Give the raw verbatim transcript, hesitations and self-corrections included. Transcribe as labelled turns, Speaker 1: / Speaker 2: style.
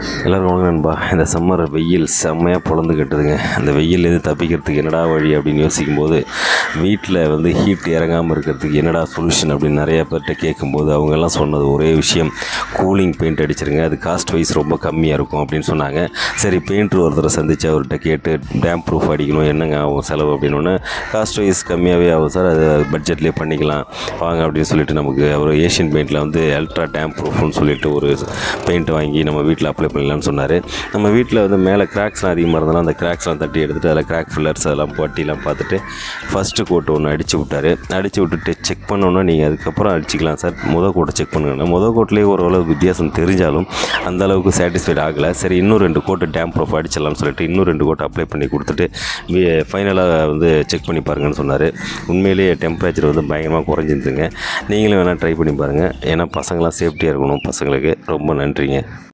Speaker 1: எல்லோரும் வணக்கம் நண்பா. இந்த சம்மர் வெயில் செம்மையாக பொழந்து கட்டுதுங்க. அந்த வெயிலேருந்து தப்பிக்கிறதுக்கு என்னடா வழி அப்படின்னு யோசிக்கும்போது, வீட்டில் வந்து ஹீட் இறங்காமல் இருக்கிறதுக்கு என்னடா சொல்யூஷன் அப்படின்னு நிறையா பேர்கிட்ட கேட்கும்போது அவங்கெல்லாம் சொன்னது ஒரே விஷயம், கூலிங் பெயிண்ட் அடிச்சிருங்க, அது காஸ்ட் வைஸ் ரொம்ப கம்மியாக இருக்கும் அப்படின்னு சொன்னாங்க. சரி, பெயிண்டர் ஒருத்தரை சந்தித்து அவர்கிட்ட கேட்டு டேம் ப்ரூஃப் அடிக்கணும், என்னங்க ஆகும் செலவு அப்படின்னு. காஸ்ட் வைஸ் கம்மியாகவே ஆகும் சார், அது பட்ஜெட்லேயே பண்ணிக்கலாம் வாங்க அப்படின்னு சொல்லிட்டு நமக்கு அவர் ஏஷியன் பெயிண்டில் வந்து அல்ட்ரா டேம் ப்ரூஃப்னு சொல்லிட்டு ஒரு பெயிண்ட் வாங்கி நம்ம வீட்டில் அப்ளை பண்ணலான்னு சொன்னார். நம்ம வீட்டில் வந்து மேலே கிராக்ஸ்லாம் அதிகமாக இருந்தாலும் அந்த கிராக்ஸ்லாம் தட்டி எடுத்துகிட்டு அதில் கிராக் ஃபில்லர்ஸ் அதெல்லாம் பட்டிலாம் பார்த்துட்டு ஃபஸ்ட்டு கோட்டு ஒன்று அடித்து விட்டார். அடித்து விட்டுட்டு செக் பண்ணோன்னா நீங்கள் அதுக்கப்புறம் அடிச்சிக்கலாம் சார், முத கோட்டை செக் பண்ணுங்கன்னா முத கோட்லேயே ஓரளவு வித்தியாசம் தெரிஞ்சாலும் அந்தளவுக்கு சாட்டிஸ்ஃபைட் ஆகலை. சரி, இன்னும் ரெண்டு கோட்டு டேம் ப்ரூஃப் அடிச்சிடலாம்னு சொல்லிட்டு இன்னும் ரெண்டு கோட்டை அப்ளை பண்ணி கொடுத்துட்டு ஃபைனலாக வந்து செக் பண்ணி பாருங்கன்னு சொன்னார். உண்மையிலேயே டெம்பரேச்சர் வந்து பயங்கரமாக குறைஞ்சிருந்துங்க. நீங்களும் வேணால் ட்ரை பண்ணி பாருங்கள். ஏன்னா பசங்களாம் சேஃப்டியாக இருக்கணும். பசங்களுக்கு ரொம்ப நன்றிங்க.